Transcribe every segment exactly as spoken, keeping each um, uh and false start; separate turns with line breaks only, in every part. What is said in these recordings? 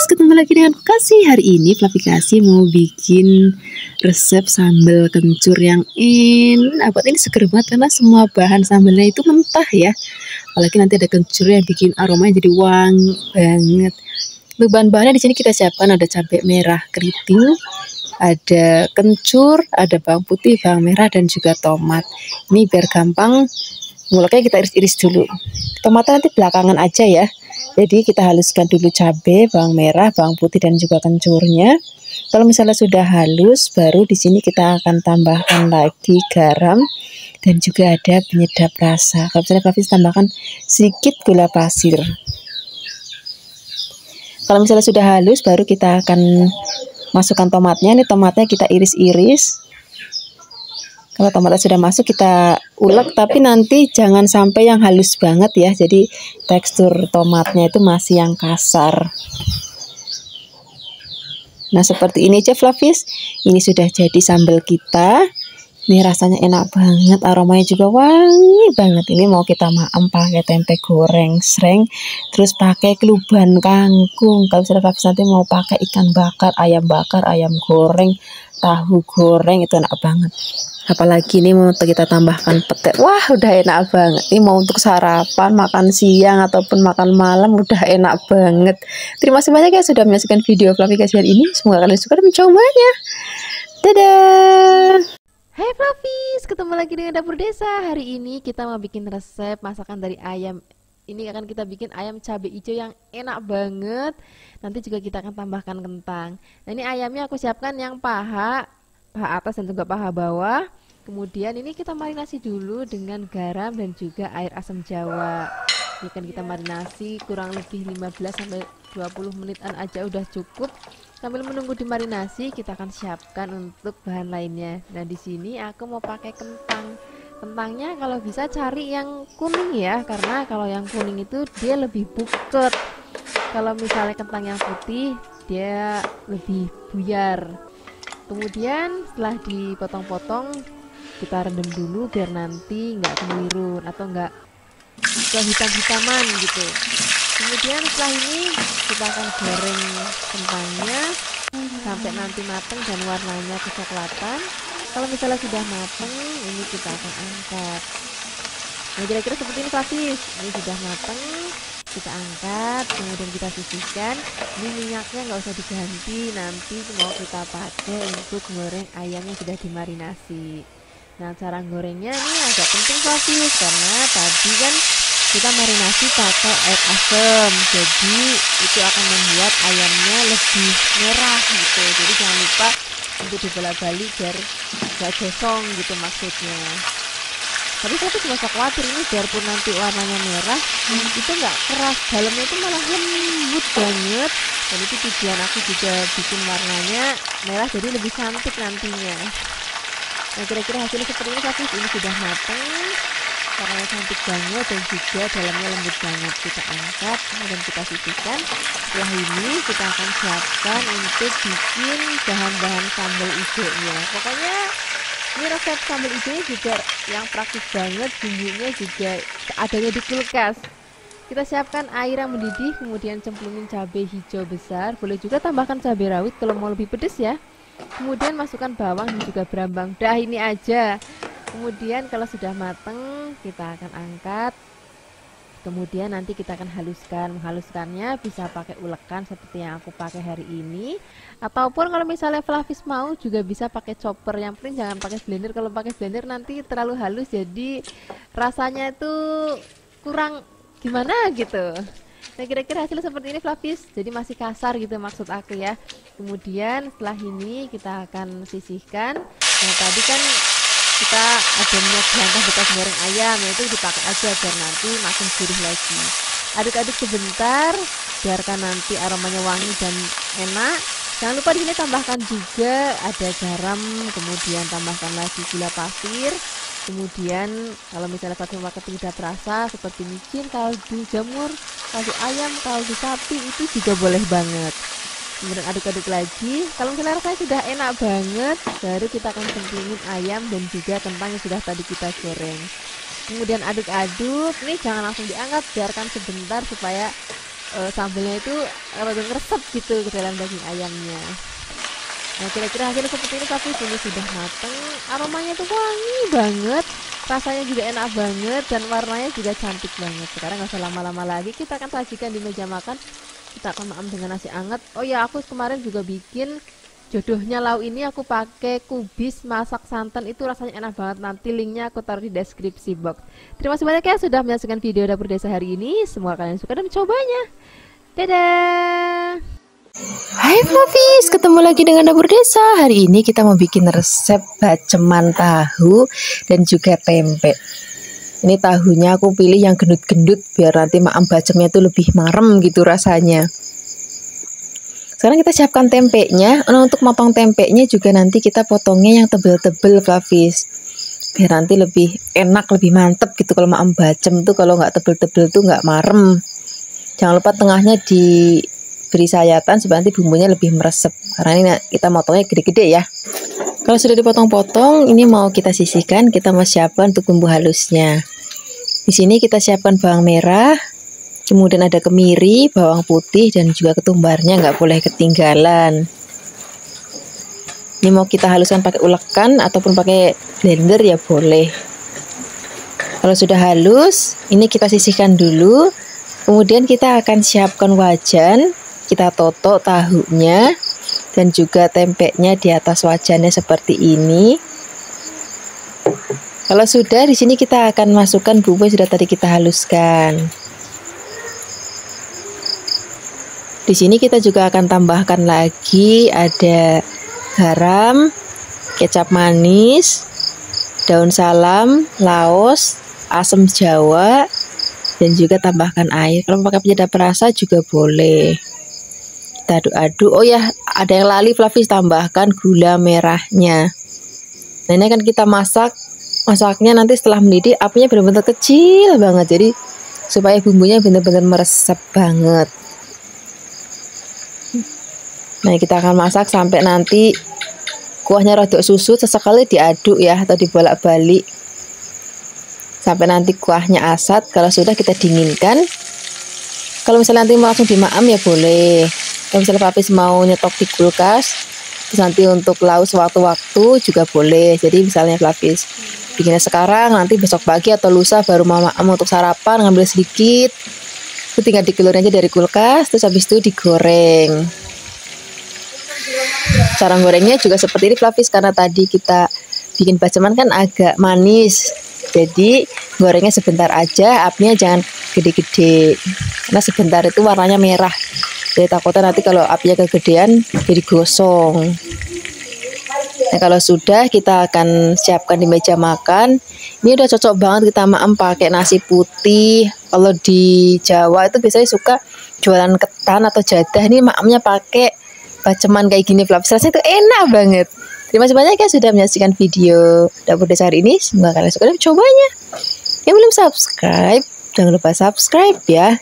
ketemu lagi dengan Kasih. Hari ini Fluffy Kasih mau bikin resep sambal kencur yang enak banget. Ini seger banget karena semua bahan sambalnya itu mentah ya. Apalagi nanti ada kencur yang bikin aromanya jadi wangi banget. Untuk bahan-bahannya di sini kita siapkan ada cabai merah keriting, ada kencur, ada bawang putih, bawang merah, dan juga tomat. Ini biar gampang nguleknya kita iris-iris dulu. Tomatnya nanti belakangan aja ya. Jadi kita haluskan dulu cabai, bawang merah, bawang putih, dan juga kencurnya. Kalau misalnya sudah halus, baru di sini kita akan tambahkan lagi garam dan juga ada penyedap rasa. Kalau misalnya Fluffy tambahkan sedikit gula pasir. Kalau misalnya sudah halus, baru kita akan masukkan tomatnya. Ini tomatnya kita iris-iris. Kalau tomatnya sudah masuk kita ulek, tapi nanti jangan sampai yang halus banget ya. Jadi tekstur tomatnya itu masih yang kasar. Nah seperti ini aja Fluffys. Ini sudah jadi sambal kita. Ini rasanya enak banget, aromanya juga wangi banget. Ini mau kita maem pakai tempe goreng sreng, terus pakai keluban kangkung. Kalau misalnya Fluffys nanti mau pakai ikan bakar, ayam bakar, ayam goreng, tahu goreng, itu enak banget. Apalagi ini mau kita tambahkan pete. Wah udah enak banget. Ini mau untuk sarapan, makan siang, ataupun makan malam udah enak banget. Terima kasih banyak ya sudah menyaksikan video Fluffy Kasih hari ini. Semoga kalian suka dan mencobanya. Dadah.
Hai Fluffys, ketemu lagi dengan Dapur Desa. Hari ini kita mau bikin resep masakan dari ayam. Ini akan kita bikin ayam cabai hijau yang enak banget. Nanti juga kita akan tambahkan kentang. Nah ini ayamnya aku siapkan yang paha paha atas dan juga paha bawah. Kemudian ini kita marinasi dulu dengan garam dan juga air asam jawa. Ini kan kita marinasi kurang lebih lima belas sampai dua puluh menitan aja udah cukup. Sambil menunggu dimarinasi, kita akan siapkan untuk bahan lainnya. Nah di sini aku mau pakai kentang. Kentangnya kalau bisa cari yang kuning ya, karena kalau yang kuning itu dia lebih buket. Kalau misalnya kentang yang putih dia lebih buyar. Kemudian setelah dipotong-potong kita rendam dulu biar nanti nggak kemelirun atau nggak kehitam-hitaman gitu. Kemudian setelah ini kita akan goreng kentangnya sampai nanti matang dan warnanya kecoklatan. Kalau misalnya sudah matang, ini kita akan angkat. Nah kira-kira seperti ini Fluffys. Ini sudah matang, kita angkat, kemudian kita sisihkan. Ini minyaknya nggak usah diganti, nanti mau kita pakai untuk goreng ayam yang sudah dimarinasi. Nah cara gorengnya ini agak penting Fluffys, karena tadi kan kita marinasi pakai air asam, jadi itu akan membuat ayamnya lebih merah gitu. Jadi jangan lupa untuk dibolak-balik biar gak gosong gitu maksudnya. Tapi saya tuh cuma khawatir ini biarpun nanti warnanya merah, hmm. itu nggak keras, dalamnya itu malah lembut banget. Dan itu tujuan aku juga bikin warnanya merah jadi lebih cantik nantinya. Nah kira-kira hasilnya seperti ini Fluffys. Ini sudah matang, warnanya cantik banget dan juga dalamnya lembut banget. Kita angkat kemudian kita sisihkan. Setelah ini kita akan siapkan untuk bikin bahan-bahan sambal hijaunya. Pokoknya ini resep sambal hijaunya juga yang praktis banget, bumbunya juga adanya di kulkas. Kita siapkan air yang mendidih, kemudian cemplungin cabai hijau besar, boleh juga tambahkan cabai rawit kalau mau lebih pedas ya. Kemudian masukkan bawang dan juga berambang. Dah ini aja. Kemudian kalau sudah matang kita akan angkat. Kemudian nanti kita akan haluskan. Menghaluskannya bisa pakai ulekan seperti yang aku pakai hari ini, ataupun kalau misalnya Fluffys mau juga bisa pakai chopper. Yang penting jangan pakai blender. Kalau pakai blender nanti terlalu halus jadi rasanya itu kurang gimana gitu. Nah kira-kira hasilnya seperti ini Fluffys. Jadi masih kasar gitu maksud aku ya. Kemudian setelah ini kita akan sisihkan. Nah tadi kan kita ada minyak jelantah bekas goreng ayam, yaitu dipakai aja biar nanti makin gurih lagi. Aduk-aduk sebentar, biarkan nanti aromanya wangi dan enak. Jangan lupa di sini tambahkan juga ada garam, kemudian tambahkan lagi gula pasir. Kemudian kalau misalnya pakai pakai penyedap rasa seperti micin, kaldu jamur, kaldu ayam, kaldu sapi itu juga boleh banget. Kemudian aduk-aduk lagi. Kalau misalnya rasanya sudah enak banget, baru kita akan cemplungin ayam dan juga kentang yang sudah tadi kita goreng. Kemudian aduk-aduk. Nih jangan langsung diangkat, biarkan sebentar supaya uh, sambelnya itu rada ngeresep gitu ke dalam daging ayamnya. Nah kira-kira hasilnya seperti ini, tapi ini sudah mateng, aromanya tuh wangi banget, rasanya juga enak banget, dan warnanya juga cantik banget. Sekarang nggak usah lama-lama lagi, kita akan sajikan di meja makan. Kita akan makan dengan nasi anget. Oh ya, aku kemarin juga bikin jodohnya lauk ini, aku pakai kubis masak santan, itu rasanya enak banget. Nanti linknya aku taruh di deskripsi box. Terima kasih banyak ya sudah menyaksikan video dapur desa hari ini. Semoga kalian suka dan mencobanya. Dadah.
Hai Fluffies, ketemu lagi dengan dapur desa. Hari ini kita mau bikin resep baceman tahu dan juga tempe. Ini tahunya aku pilih yang gendut-gendut biar nanti maam bacemnya itu lebih marem gitu rasanya. Sekarang kita siapkan tempenya. Nah, untuk motong tempenya juga nanti kita potongnya yang tebel-tebel Fluffies, biar nanti lebih enak, lebih mantep gitu. Kalau maam bacem tuh kalau nggak tebel-tebel tuh nggak marem. Jangan lupa tengahnya diberi sayatan supaya nanti bumbunya lebih meresep. Karena ini kita motongnya gede-gede ya. Kalau sudah dipotong-potong, ini mau kita sisihkan. Kita mau siapkan untuk bumbu halusnya. Di sini kita siapkan bawang merah, kemudian ada kemiri, bawang putih, dan juga ketumbarnya nggak boleh ketinggalan. Ini mau kita haluskan pakai ulekan ataupun pakai blender ya boleh. Kalau sudah halus, ini kita sisihkan dulu. Kemudian kita akan siapkan wajan, kita totok tahunya dan juga tempenya di atas wajannya seperti ini. Kalau sudah, di sini kita akan masukkan bumbu yang sudah tadi kita haluskan. Di sini kita juga akan tambahkan lagi ada garam, kecap manis, daun salam, laos, asam jawa, dan juga tambahkan air. Kalau pakai penyedap rasa juga boleh. Kita aduk-aduk. Oh ya, ada yang lali Fluffies, tambahkan gula merahnya. Nah, ini akan kita masak. Masaknya nanti setelah mendidih apinya benar-benar kecil banget, jadi supaya bumbunya benar-benar meresap banget. Nah, kita akan masak sampai nanti kuahnya rodok susu, sesekali diaduk ya atau dibolak-balik sampai nanti kuahnya asat. Kalau sudah kita dinginkan. Kalau misalnya nanti mau langsung dimaam ya boleh. Kalau misalnya Fluffies mau nyetok di kulkas, terus nanti untuk lauk sewaktu-waktu juga boleh. Jadi misalnya Fluffies bikinnya sekarang, nanti besok pagi atau lusa baru mau maam untuk sarapan, ngambil sedikit, itu tinggal dikeluarin aja dari kulkas, terus habis itu digoreng. Cara gorengnya juga seperti ini Fluffies, karena tadi kita bikin baceman kan agak manis, jadi gorengnya sebentar aja, apinya jangan gede-gede, karena sebentar itu warnanya merah, jadi takutnya nanti kalau apinya kegedean jadi gosong. Nah, kalau sudah, kita akan siapkan di meja makan. Ini udah cocok banget kita maem pakai nasi putih. Kalau di Jawa itu biasanya suka jualan ketan atau jadah. Ini maemnya pakai baceman kayak gini Fluffies, rasanya itu enak banget. Terima kasih banyak ya sudah menyaksikan video dapur desa hari ini. Semoga kalian suka dan mencobanya. Yang belum subscribe, jangan lupa subscribe ya.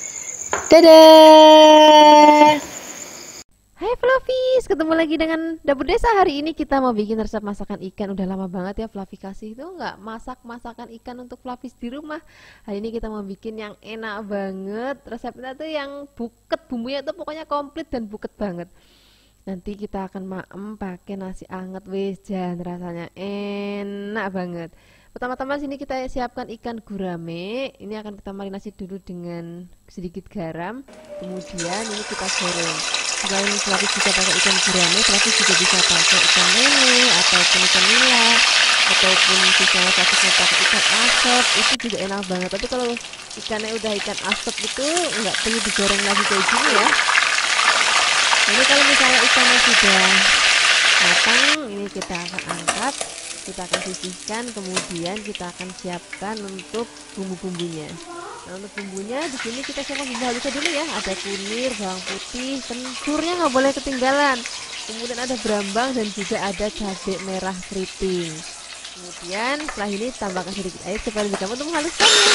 Dadah.
Hai Fluffies, ketemu lagi dengan dapur desa. Hari ini kita mau bikin resep masakan ikan. Udah lama banget ya Fluffy kasih itu nggak masak masakan ikan untuk Fluffies di rumah. Hari ini kita mau bikin yang enak banget. Resepnya tuh yang buket, bumbunya tuh pokoknya komplit dan buket banget. Nanti kita akan maem pakai nasi anget wis jan, rasanya enak banget. Pertama-tama sini kita siapkan ikan gurame. Ini akan kita marinasi dulu dengan sedikit garam. Kemudian ini kita goreng. Selain Fluffies bisa pakai ikan gurame, Fluffies juga bisa pakai ikan lele ataupun ikan nila, ataupun misalnya Fluffies mau pakai ikan asap, itu juga enak banget. Tapi kalau ikannya udah ikan asap itu nggak perlu digoreng lagi kayak gini ya. Ini kalau misalnya ikannya sudah matang, ini kita akan angkat, kita akan sisihkan, kemudian kita akan siapkan untuk bumbu-bumbunya. Nah, untuk bumbunya di sini kita siapkan bumbu halusnya dulu ya. Ada kunir, bawang putih, kencurnya nggak boleh ketinggalan. Kemudian ada berambang dan juga ada cabai merah keriting. Kemudian setelah ini tambahkan sedikit air supaya lebih gampang untuk menghaluskannya.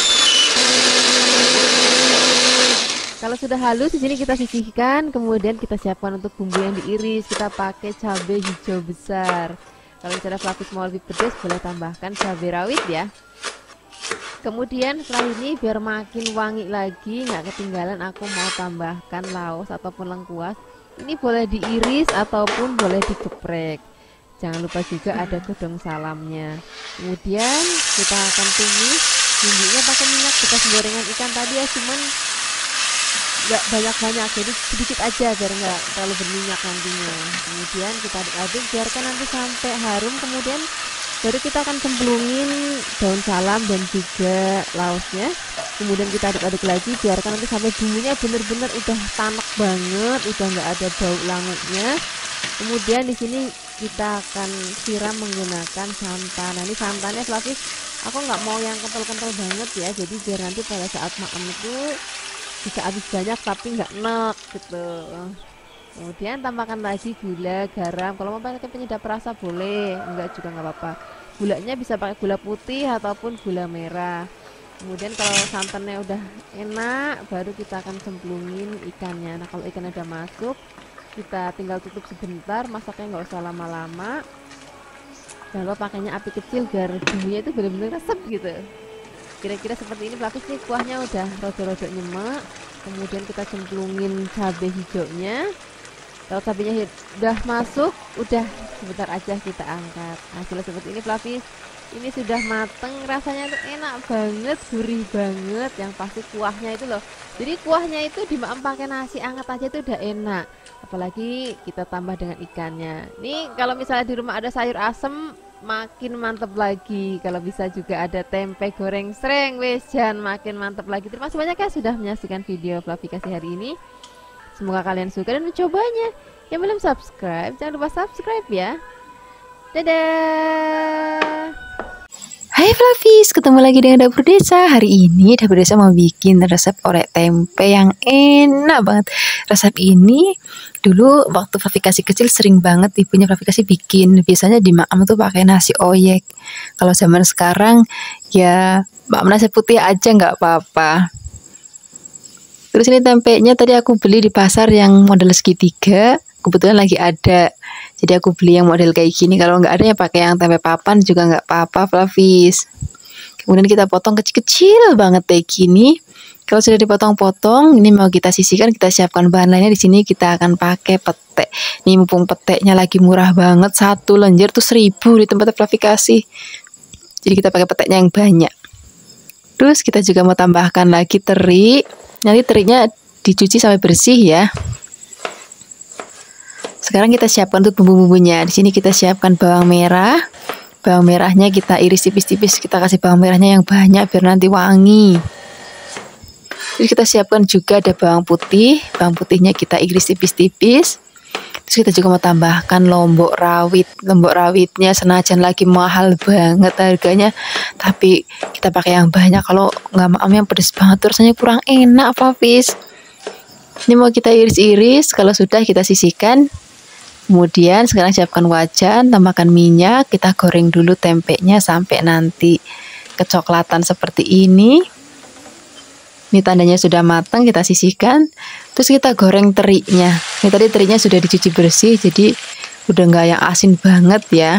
Kalau sudah halus di sini kita sisihkan, kemudian kita siapkan untuk bumbu yang diiris. Kita pakai cabai hijau besar. Kalau misalnya Fluffies mau lebih pedas, boleh tambahkan cabai rawit ya. Kemudian setelah ini biar makin wangi lagi, nggak ketinggalan aku mau tambahkan laos ataupun lengkuas. Ini boleh diiris ataupun boleh digeprek. Jangan lupa juga ada godong salamnya. Kemudian kita akan tumis bumbunya pakai minyak bekas gorengan ikan tadi ya, cuman nggak banyak-banyak, jadi sedikit aja biar nggak terlalu berminyak nantinya. Kemudian kita aduk-aduk, biarkan nanti sampai harum. Kemudian baru kita akan cemplungin daun salam dan juga laosnya. Kemudian kita aduk-aduk lagi, biarkan nanti sampai bumbunya bener-bener udah tanek banget, udah nggak ada bau langutnya. Kemudian di sini kita akan siram menggunakan santan. Nah, ini santannya Flavis aku nggak mau yang kental-kental banget ya, jadi biar nanti pada saat makan itu bisa habis banyak tapi nggak enak gitu. Kemudian tambahkan lagi gula, garam. Kalau mau pakai penyedap rasa boleh, enggak juga nggak apa-apa. Gulanya bisa pakai gula putih ataupun gula merah. Kemudian kalau santannya udah enak, baru kita akan cemplungin ikannya. Nah, kalau ikannya udah masuk, kita tinggal tutup sebentar, masaknya nggak usah lama-lama. Jangan lupa pakainya api kecil biar bumbunya itu benar-benar resep gitu. Kira-kira seperti ini Flavis nih, kuahnya udah rada-rada nyemek. Kemudian kita cemplungin cabai hijaunya. Kalau cabenya udah masuk, udah sebentar aja kita angkat. Hasilnya seperti ini Flavis. Ini sudah mateng, rasanya tuh enak banget, gurih banget. Yang pasti kuahnya itu loh. Jadi kuahnya itu dimakan pakai nasi anget aja itu udah enak. Apalagi kita tambah dengan ikannya. Nih kalau misalnya di rumah ada sayur asem, makin mantep lagi. Kalau bisa juga ada tempe goreng sreng, wes jan makin mantep lagi. Terima kasih banyak ya sudah menyaksikan video Flavikasi hari ini. Semoga kalian suka dan mencobanya. Yang belum subscribe, jangan lupa subscribe ya. Dadah.
Hai Flavis, ketemu lagi dengan Dapur Desa. Hari ini Dapur Desa mau bikin resep orek tempe yang enak banget. Resep ini dulu waktu Flavikasi kecil sering banget ibunya Flavikasi bikin. Biasanya di makam tuh pakai nasi oyek. Kalau zaman sekarang ya makam nasi putih aja nggak apa-apa. Terus ini tempenya tadi aku beli di pasar yang model segitiga. Kebetulan lagi ada. Jadi aku beli yang model kayak gini. Kalau nggak ada ya pakai yang tempe papan juga nggak apa-apa Flavis. Kemudian kita potong kecil-kecil banget kayak gini. Kalau sudah dipotong-potong, ini mau kita sisihkan, kita siapkan bahan lainnya. Di sini kita akan pakai petek. Ini mumpung peteknya lagi murah banget, satu lenjer tuh seribu di tempat Flavikasi. Jadi kita pakai peteknya yang banyak. Terus kita juga mau tambahkan lagi teri. Nanti terinya dicuci sampai bersih ya. Sekarang kita siapkan untuk bumbu-bumbunya. Di sini kita siapkan bawang merah. Bawang merahnya kita iris tipis-tipis. Kita kasih bawang merahnya yang banyak biar nanti wangi. Terus kita siapkan juga ada bawang putih. Bawang putihnya kita iris tipis-tipis. Terus kita juga mau tambahkan lombok rawit. Lombok rawitnya senajan lagi mahal banget harganya, tapi kita pakai yang banyak. Kalau nggak mau yang pedes banget tuh rasanya kurang enak Flavis. Ini mau kita iris-iris. Kalau sudah kita sisihkan. Kemudian sekarang siapkan wajan, tambahkan minyak, kita goreng dulu tempenya sampai nanti kecoklatan seperti ini. Ini tandanya sudah matang, kita sisihkan. Terus kita goreng terinya. Ini tadi terinya sudah dicuci bersih, jadi udah nggak yang asin banget ya.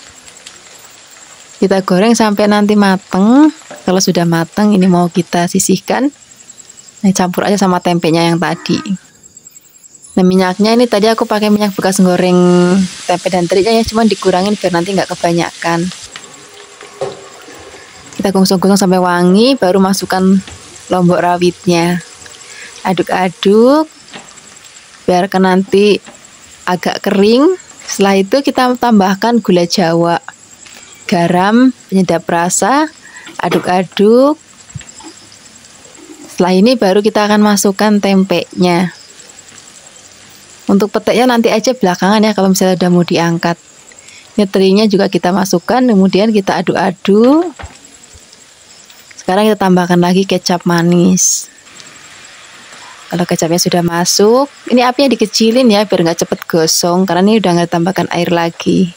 Kita goreng sampai nanti matang. Kalau sudah matang, ini mau kita sisihkan. Nah, campur aja sama tempenya yang tadi. Nah, minyaknya ini tadi aku pakai minyak bekas goreng tempe dan terinya ya, cuman dikurangin biar nanti nggak kebanyakan. Kita gosong-gosong sampai wangi, baru masukkan lombok rawitnya. Aduk-aduk, biarkan nanti agak kering. Setelah itu kita tambahkan gula jawa, garam, penyedap rasa, aduk-aduk. Setelah ini baru kita akan masukkan tempenya. Untuk peteknya nanti aja belakangan ya kalau misalnya udah mau diangkat. Ini terinya juga kita masukkan, kemudian kita aduk-aduk. Sekarang kita tambahkan lagi kecap manis. Kalau kecapnya sudah masuk, ini apinya dikecilin ya biar nggak cepet gosong, karena ini udah nggak tambahkan air lagi.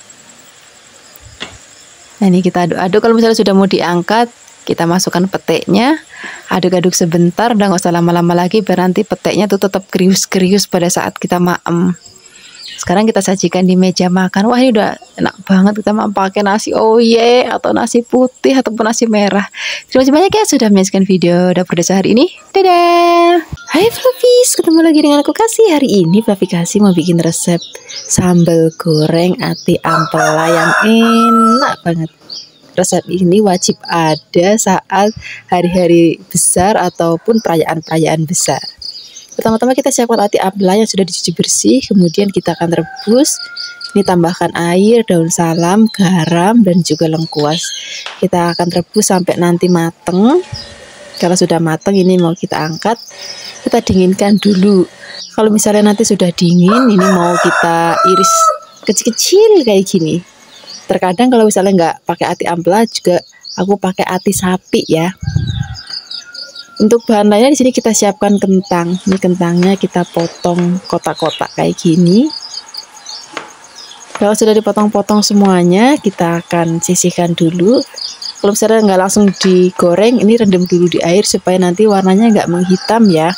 Nah, ini kita aduk-aduk. Kalau misalnya sudah mau diangkat, kita masukkan peteknya. Aduk-aduk sebentar, udah nggak usah lama-lama lagi biar nanti peteknya tuh tetap krius-krius pada saat kita maem. sekarang kita sajikan di meja makan. Wah, ini udah enak banget. Kita mau pakai nasi oye atau nasi putih ataupun nasi merah. Terima kasih banyak ya sudah menyaksikan video Dapur Desa hari ini. Dadah. Hai Fluffies, ketemu lagi dengan aku Kasih. Hari ini Fluffy Kasih mau bikin resep sambal goreng ati ampela yang enak banget. Resep ini wajib ada saat hari-hari besar ataupun perayaan-perayaan besar. Pertama-tama kita siapkan ati ampela yang sudah dicuci bersih, kemudian kita akan rebus. Ini tambahkan air, daun salam, garam, dan juga lengkuas. Kita akan rebus sampai nanti mateng. Kalau sudah mateng ini mau kita angkat, kita dinginkan dulu. Kalau misalnya nanti sudah dingin, ini mau kita iris kecil-kecil kayak gini. Terkadang kalau misalnya nggak pakai ati ampela juga aku pakai ati sapi ya. Untuk bahan lainnya di sini kita siapkan kentang. Ini kentangnya kita potong kotak-kotak kayak gini. Kalau sudah dipotong-potong semuanya, kita akan sisihkan dulu. Kalau misalnya nggak langsung digoreng, ini rendam dulu di air supaya nanti warnanya nggak menghitam ya.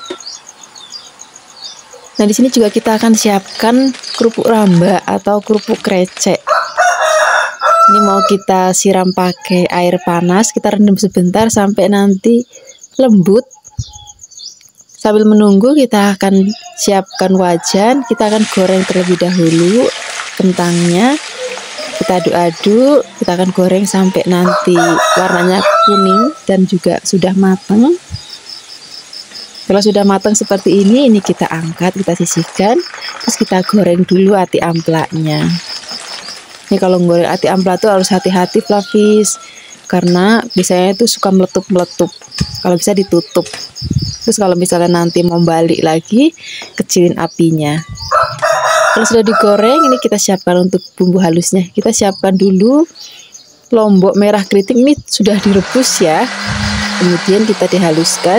Nah di sini juga kita akan siapkan kerupuk ramba atau kerupuk krecek. Ini mau kita siram pakai air panas, kita rendam sebentar sampai nanti lembut. Sambil menunggu kita akan siapkan wajan, kita akan goreng terlebih dahulu kentangnya. Kita aduk-aduk, kita akan goreng sampai nanti warnanya kuning dan juga sudah matang. Kalau sudah matang seperti ini, ini kita angkat, kita sisihkan, terus kita goreng dulu ati amplaknya. Ini kalau goreng ati ampela tuh harus hati-hati Fluffies, karena biasanya itu suka meletup-meletup. Kalau bisa ditutup. Terus kalau misalnya nanti mau balik lagi, kecilin apinya. Kalau sudah digoreng, ini kita siapkan untuk bumbu halusnya. Kita siapkan dulu lombok merah keriting, ini sudah direbus ya. Kemudian kita dihaluskan.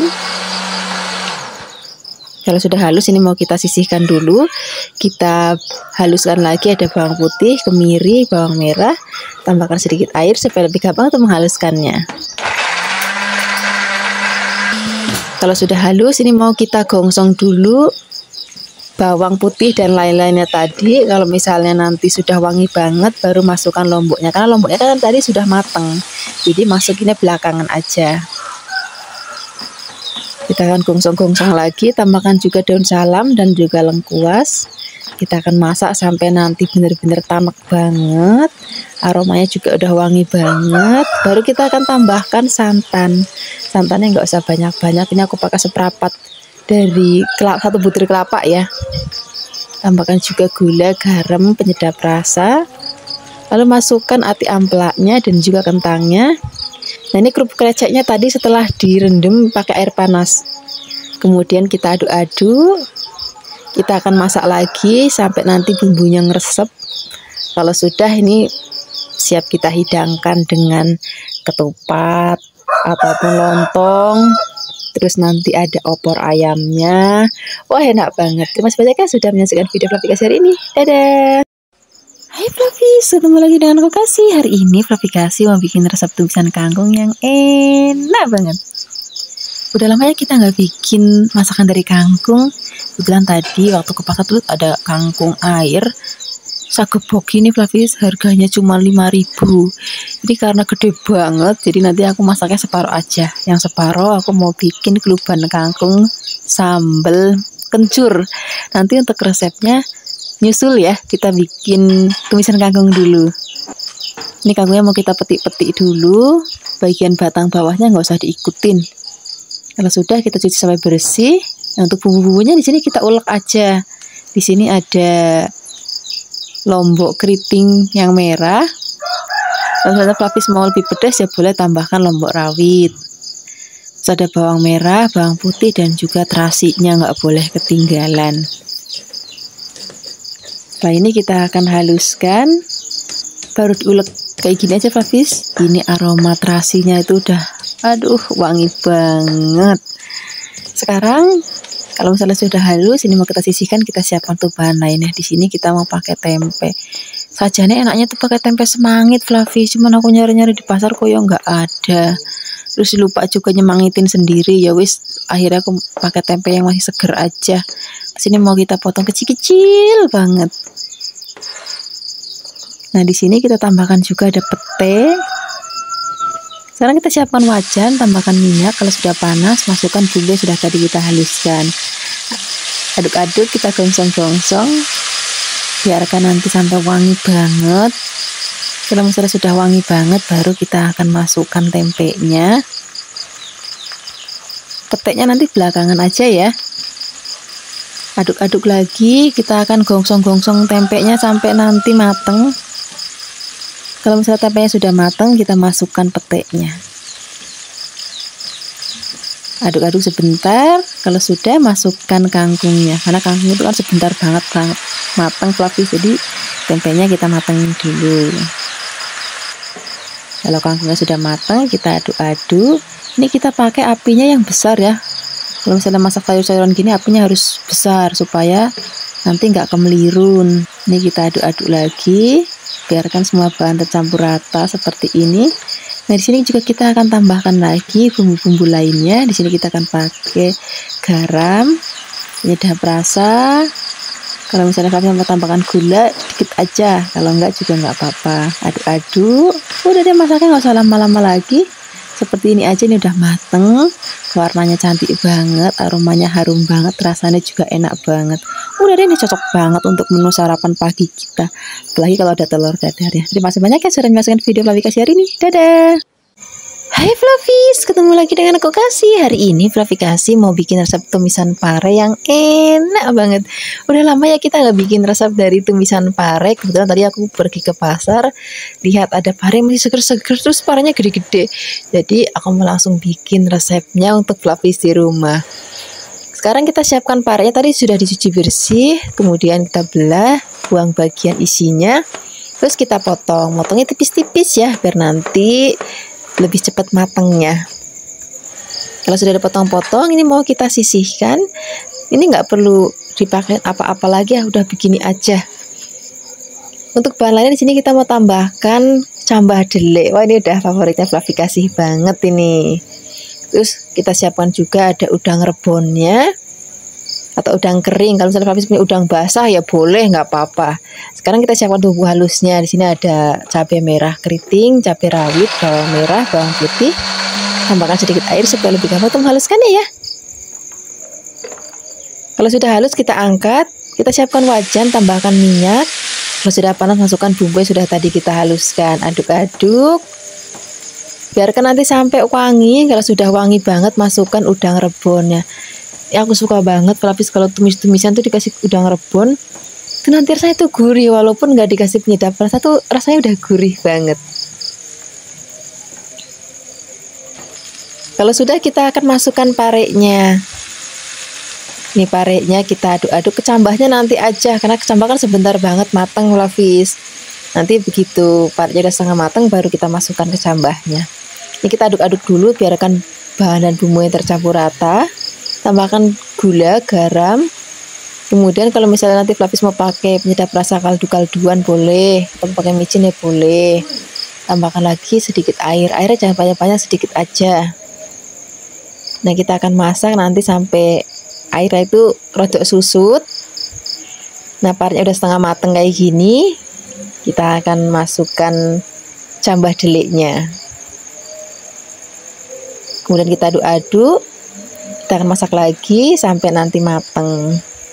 Kalau sudah halus, ini mau kita sisihkan dulu. Kita haluskan lagi, ada bawang putih, kemiri, bawang merah. Tambahkan sedikit air supaya lebih gampang untuk menghaluskannya. Kalau sudah halus, ini mau kita gongsong dulu bawang putih dan lain-lainnya tadi. Kalau misalnya nanti sudah wangi banget, baru masukkan lomboknya. Karena lomboknya kan tadi sudah matang, jadi masukinnya belakangan aja. Kita akan gongsong-gongsong lagi, tambahkan juga daun salam dan juga lengkuas. Kita akan masak sampai nanti benar-benar tamak banget. Aromanya juga udah wangi banget. Baru kita akan tambahkan santan. Santannya nggak usah banyak-banyak. Ini aku pakai seperempat dari satu butir kelapa ya. Tambahkan juga gula, garam, penyedap rasa. Lalu masukkan ati amplaknya dan juga kentangnya. Nah ini kerupuk kreceknya tadi setelah direndam pakai air panas. Kemudian kita aduk-aduk. Kita akan masak lagi sampai nanti bumbunya ngeresep. Kalau sudah, ini siap kita hidangkan dengan ketupat ataupun lontong. Terus nanti ada opor ayamnya. Wah enak banget. Terima kasih banyak ya sudah menyaksikan video Fluffy Kasih hari ini. Dadah. Hai Fluffies, ketemu lagi dengan aku Kasih. Hari ini Fluffy Kasih mau bikin resep tumisan kangkung yang enak banget. Udah lama ya kita nggak bikin masakan dari kangkung. Kebetulan tadi waktu ke pasar tuh ada kangkung air sagebok ini Fluffies, harganya cuma lima ribu. Ini karena gede banget, jadi nanti aku masaknya separuh aja. Yang separuh aku mau bikin keluban kangkung sambal kencur. Nanti untuk resepnya nyusul ya, kita bikin tumisan kangkung dulu. Ini kangkungnya mau kita petik-petik dulu, bagian batang bawahnya nggak usah diikutin. Kalau sudah kita cuci sampai bersih. Nah, untuk bumbu-bumbunya di sini kita ulek aja. Di sini ada lombok keriting yang merah. Kalau misalnya Fluffies mau lebih pedas ya boleh tambahkan lombok rawit. Terus ada bawang merah, bawang putih dan juga terasinya nggak boleh ketinggalan. Setelah ini kita akan haluskan, baru diulek kayak gini aja Fluffies. Ini aroma terasinya itu udah, aduh wangi banget. Sekarang kalau misalnya sudah halus, ini mau kita sisihkan, kita siapkan tuh bahan lainnya. Di sini kita mau pakai tempe. Sajannya enaknya tuh pakai tempe semangit Fluffies, cuman aku nyari-nyari di pasar kok ya nggak ada. Terus lupa juga nyemangitin sendiri, ya wis akhirnya aku pakai tempe yang masih seger aja. Sini mau kita potong kecil-kecil banget. Nah, di sini kita tambahkan juga ada pete. Sekarang kita siapkan wajan, tambahkan minyak. Kalau sudah panas, masukkan bumbu yang sudah tadi kita haluskan. Aduk-aduk, kita gongsong-gongsong. Biarkan nanti sampai wangi banget. Kalau misalnya sudah wangi banget, baru kita akan masukkan tempenya. Peteknya nanti belakangan aja ya. Aduk-aduk lagi, kita akan gongsong-gongsong tempenya sampai nanti mateng. Kalau misalnya tempenya sudah mateng, kita masukkan peteknya. Aduk-aduk sebentar, kalau sudah masukkan kangkungnya. Karena kangkung itu kan sebentar banget banget mateng fluffy, jadi tempenya kita matengin dulu. Kalau kangkungnya sudah mateng, kita aduk-aduk. Ini kita pakai apinya yang besar ya. Kalau misalnya masak sayur-sayuran gini, apinya harus besar supaya nanti nggak kemelirun. Ini kita aduk-aduk lagi, biarkan semua bahan tercampur rata seperti ini. Nah, di sini juga kita akan tambahkan lagi bumbu-bumbu lainnya. Di sini kita akan pakai garam, penyedap rasa. Kalau misalnya kalian mau tambahkan gula, dikit aja. Kalau enggak juga nggak apa-apa. Aduk-aduk. Udah deh, masaknya nggak usah lama-lama lagi. Seperti ini aja, ini udah mateng, warnanya cantik banget, aromanya harum banget, rasanya juga enak banget. Udah deh, ini cocok banget untuk menu sarapan pagi kita, apalagi kalau ada telur dadar ya. Terima kasih banyak ya sudah menyaksikan video Fluffy Kasih hari ini. Dadah. Hai Fluffies, ketemu lagi dengan aku Kasih. Hari ini Fluffy Kasih mau bikin resep tumisan pare yang enak banget. Udah lama ya kita nggak bikin resep dari tumisan pare. Kebetulan tadi aku pergi ke pasar, lihat ada pare masih seger-seger, terus parenya gede-gede. Jadi aku mau langsung bikin resepnya untuk Fluffies di rumah. Sekarang kita siapkan parenya, tadi sudah dicuci bersih, kemudian kita belah, buang bagian isinya, terus kita potong. Potongnya tipis-tipis ya, biar nanti lebih cepat matangnya. Kalau sudah dipotong-potong, ini mau kita sisihkan. Ini nggak perlu dipakai apa-apa lagi ya, udah begini aja. Untuk bahan lainnya di sini kita mau tambahkan cambah delek. Wah, ini udah favoritnya Fluffy Kasih banget ini. Terus kita siapkan juga ada udang rebonnya atau udang kering. Kalau misalnya Fluffy punya udang basah ya boleh, nggak apa-apa. Sekarang kita siapkan bumbu halusnya. Di sini ada cabai merah keriting, cabai rawit, bawang merah, bawang putih. Tambahkan sedikit air supaya lebih gampang untuk menghaluskannya ya. Kalau sudah halus kita angkat. Kita siapkan wajan, tambahkan minyak. Kalau sudah panas masukkan bumbu yang sudah tadi kita haluskan. Aduk-aduk. Biarkan nanti sampai wangi. Kalau sudah wangi banget masukkan udang rebonnya. Ya, aku suka banget Fluffies kalau tumis-tumisan tuh dikasih udang rebon, itu nanti rasanya tuh gurih, walaupun nggak dikasih penyedap rasa tuh rasanya udah gurih banget. Kalau sudah, kita akan masukkan parenya. Ini parenya kita aduk-aduk, kecambahnya nanti aja karena kecambah kan sebentar banget matang Fluffies. Nanti begitu parenya udah setengah matang baru kita masukkan kecambahnya. Ini kita aduk-aduk dulu, biarkan bahan dan bumbu yang tercampur rata. Tambahkan gula, garam. Kemudian kalau misalnya nanti Fluffies mau pakai penyedap rasa kaldu-kalduan boleh, atau pakai micin ya boleh. Tambahkan lagi sedikit air. Airnya jangan banyak-banyak, sedikit aja. Nah, kita akan masak nanti sampai airnya itu rodok susut. Nah, parenya udah setengah mateng kayak gini. Kita akan masukkan cambah deliknya. Kemudian kita aduk-aduk. Kita akan masak lagi sampai nanti mateng.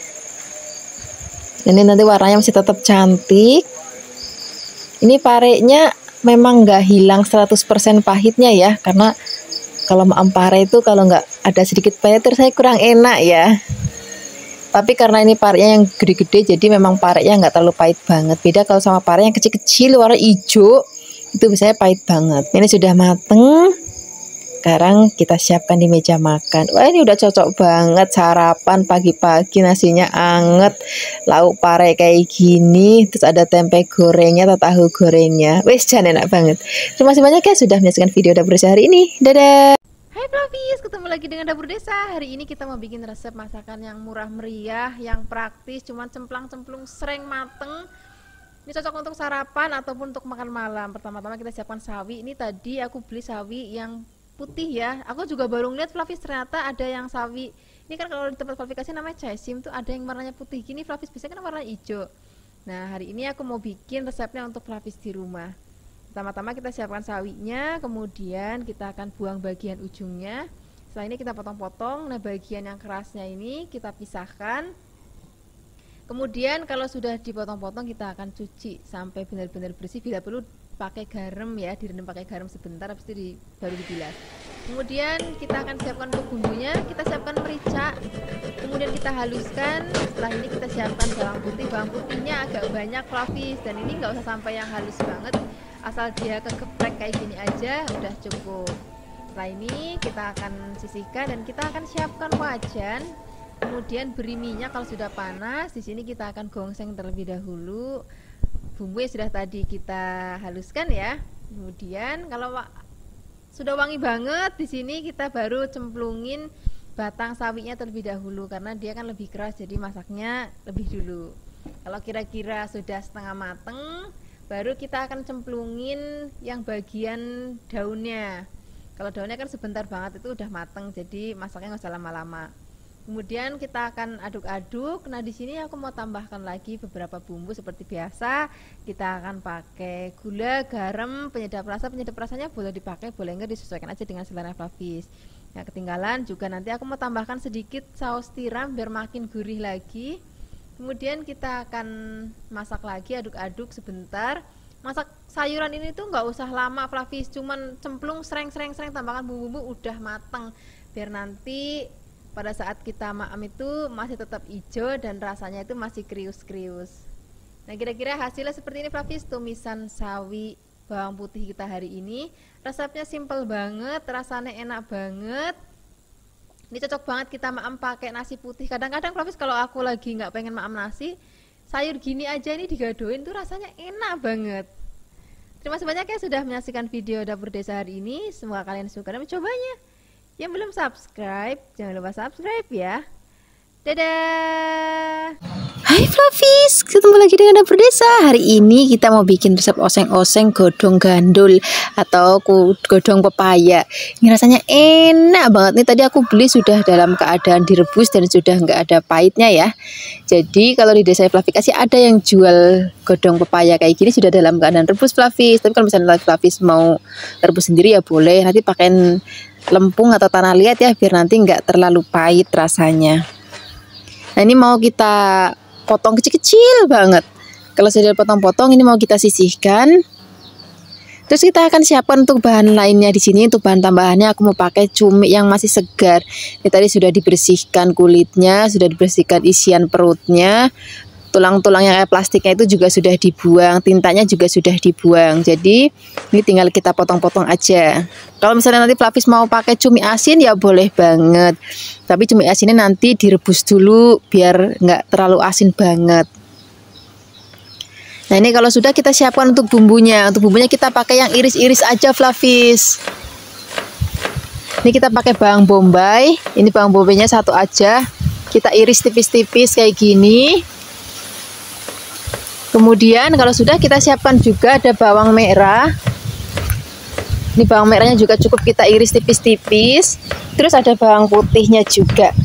Ini nanti warnanya masih tetap cantik. Ini parenya memang nggak hilang seratus persen pahitnya ya, karena kalau pare itu kalau nggak ada sedikit pahit rasanya kurang enak ya. Tapi karena ini parenya yang gede-gede, jadi memang parenya nggak terlalu pahit banget. Beda kalau sama pare yang kecil-kecil warna hijau, itu biasanya pahit banget. Ini sudah mateng. Sekarang kita siapkan di meja makan. Wah, ini udah cocok banget sarapan pagi-pagi, nasinya anget, lauk pare kayak gini, terus ada tempe gorengnya atau tahu gorengnya. Wes, jangan enak banget. Terima kasih banyak ya sudah menyaksikan video Dapur Desa hari ini. Dadah.
Hai Fluffies, ketemu lagi dengan Dapur Desa. Hari ini kita mau bikin resep masakan yang murah meriah, yang praktis, cuman cemplang-cemplung sering mateng. Ini cocok untuk sarapan ataupun untuk makan malam. Pertama-tama kita siapkan sawi. Ini tadi aku beli sawi yang putih ya. Aku juga baru ngeliat Fluffies, ternyata ada yang sawi Ini kan kalau di tempat Flavifikasi namanya cesim tuh ada yang warnanya putih gini, Flavis biasanya kan warna hijau. Nah, hari ini aku mau bikin resepnya untuk Flavis di rumah. Pertama-tama kita siapkan sawinya, kemudian kita akan buang bagian ujungnya. Setelah ini kita potong-potong. Nah, bagian yang kerasnya ini kita pisahkan. Kemudian kalau sudah dipotong-potong kita akan cuci sampai benar-benar bersih. Bila perlu pakai garam ya, direndam pakai garam sebentar, habis itu di, baru dibilas. Kemudian kita akan siapkan untuk bumbunya. Kita siapkan merica, kemudian kita haluskan. Setelah ini kita siapkan bawang putih. Bawang putihnya agak banyak, Flavis, dan ini nggak usah sampai yang halus banget, asal dia kegeprek kayak gini aja udah cukup. Setelah ini kita akan sisihkan dan kita akan siapkan wajan. Kemudian beri minyak kalau sudah panas. Di sini kita akan gongseng terlebih dahulu. Bumbu yang sudah tadi kita haluskan ya. Kemudian kalau sudah wangi banget, di sini kita baru cemplungin batang sawinya terlebih dahulu karena dia kan lebih keras, jadi masaknya lebih dulu. Kalau kira-kira sudah setengah mateng, baru kita akan cemplungin yang bagian daunnya. Kalau daunnya kan sebentar banget itu udah mateng, jadi masaknya nggak usah lama-lama. Kemudian kita akan aduk-aduk. Nah, di sini aku mau tambahkan lagi beberapa bumbu seperti biasa. Kita akan pakai gula, garam, penyedap rasa. Penyedap rasanya boleh dipakai, boleh enggak, disesuaikan aja dengan selera Flavis. Nah, ketinggalan juga nanti aku mau tambahkan sedikit saus tiram biar makin gurih lagi. Kemudian kita akan masak lagi, aduk-aduk sebentar. Masak sayuran ini tuh nggak usah lama, Flavis, cuman cemplung sereng-sereng-sereng, tambahkan bumbu-bumbu udah mateng, biar nanti pada saat kita maam itu masih tetap hijau dan rasanya itu masih krius-krius. Nah, kira-kira hasilnya seperti ini, Flavis, tumisan sawi bawang putih kita hari ini. Resepnya simple banget, rasanya enak banget. Ini cocok banget kita maam pakai nasi putih. Kadang-kadang, Flavis, kalau aku lagi nggak pengen maam nasi, sayur gini aja ini digadoin tuh rasanya enak banget. Terima kasih banyak ya sudah menyaksikan video Dapur Desa hari ini. Semoga kalian suka dan mencobanya. Yang belum subscribe, jangan lupa subscribe ya. Dadah.
Hai Flavis, ketemu lagi dengan Dapur Desa. Hari ini kita mau bikin resep oseng-oseng godong gandul atau godong pepaya. Ini rasanya enak banget nih. Tadi aku beli sudah dalam keadaan direbus dan sudah nggak ada pahitnya ya. Jadi kalau di desa Flavifikasi ada yang jual godong pepaya kayak gini sudah dalam keadaan rebus, Flavis. Tapi kalau misalnya Flavis mau rebus sendiri ya boleh. Nanti pakai lempung atau tanah liat ya, biar nanti nggak terlalu pahit rasanya. Nah, ini mau kita potong kecil-kecil banget. Kalau sudah potong-potong, ini mau kita sisihkan. Terus kita akan siapkan untuk bahan lainnya di sini. Untuk bahan tambahannya aku mau pakai cumi yang masih segar. Ini tadi sudah dibersihkan kulitnya, sudah dibersihkan isian perutnya. Tulang-tulang yang kayak plastiknya itu juga sudah dibuang, tintanya juga sudah dibuang. Jadi ini tinggal kita potong-potong aja. Kalau misalnya nanti Flavis mau pakai cumi asin ya boleh banget. Tapi cumi asinnya nanti direbus dulu biar nggak terlalu asin banget. Nah, ini kalau sudah kita siapkan untuk bumbunya. Untuk bumbunya kita pakai yang iris-iris aja, Flavis. Ini kita pakai bawang bombay. Ini bawang bombaynya satu aja. Kita iris tipis-tipis kayak gini. Kemudian kalau sudah kita siapkan juga ada bawang merah. Ini bawang merahnya juga cukup kita iris tipis-tipis. Terus ada bawang putihnya juga.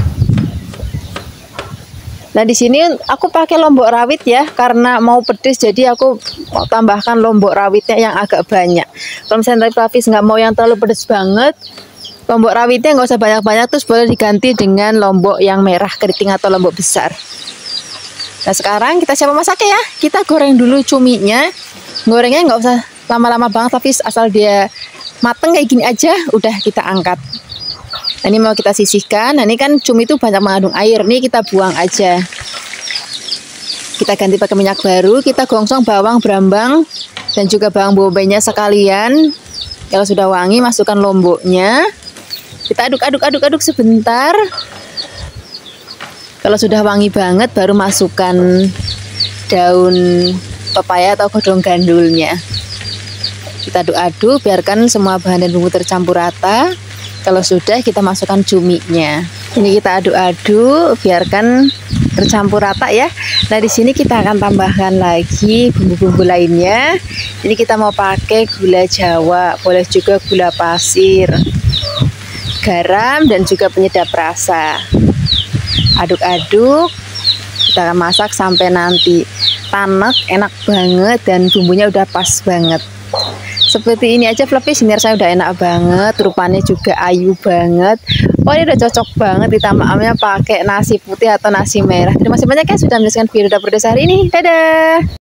Nah, di sini aku pakai lombok rawit ya, karena mau pedes jadi aku mau tambahkan lombok rawitnya yang agak banyak. Kalau misalnya Flavis nggak mau yang terlalu pedes banget, lombok rawitnya nggak usah banyak-banyak, terus boleh diganti dengan lombok yang merah keriting atau lombok besar. Nah, sekarang kita siap masaknya ya. Kita goreng dulu cuminya. Gorengnya nggak usah lama-lama banget, tapi asal dia mateng kayak gini aja, udah kita angkat. Nah, ini mau kita sisihkan. Nah, ini kan cumi itu banyak mengandung air. Ini kita buang aja. Kita ganti pakai minyak baru. Kita gongsong bawang brambang dan juga bawang bombaynya sekalian. Kalau sudah wangi, masukkan lomboknya. Kita aduk-aduk-aduk-aduk sebentar. Kalau sudah wangi banget, baru masukkan daun pepaya atau godong gandulnya. Kita aduk-aduk, biarkan semua bahan dan bumbu tercampur rata. Kalau sudah, kita masukkan cuminya. Ini kita aduk-aduk, biarkan tercampur rata ya. Nah, di sini kita akan tambahkan lagi bumbu-bumbu lainnya. Ini kita mau pakai gula Jawa, boleh juga gula pasir. garam dan juga penyedap rasa. Aduk-aduk, kita akan masak sampai nanti tanek, enak banget dan bumbunya udah pas banget. Seperti ini aja Fluffy, ini rasanya udah enak banget, rupanya juga ayu banget. Oh, ini udah cocok banget ditambah amnya pakai nasi putih atau nasi merah. Terima kasih banyak ya sudah menyaksikan video Dapur Desa hari ini. Dadah.